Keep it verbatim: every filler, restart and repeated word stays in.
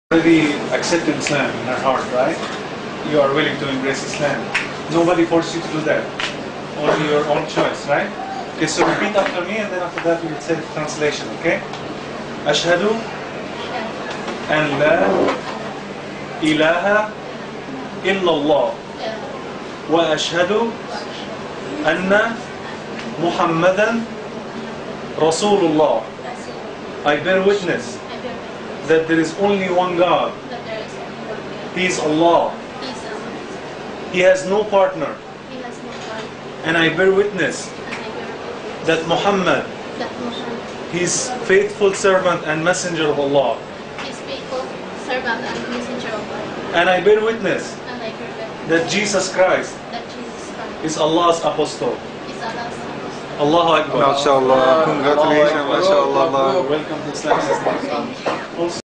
already accepted Islam in her heart, right? You are willing to embrace Islam. Nobody forced you to do that. Only your own choice, right? Okay, so repeat after me, and then after that we will say the translation, okay? Ashhadu an la ilaha illallah wa ashhadu anna Muhammadan Rasulullah. I bear witness that there is only one God. He is Allah. He has no partner. And I bear witness that Muhammad, his faithful servant and messenger of Allah. And I bear witness that Jesus Christ is Allah's apostle. Allahu Akbar. MashaAllah. Congratulations. MashaAllah. Welcome to Islam.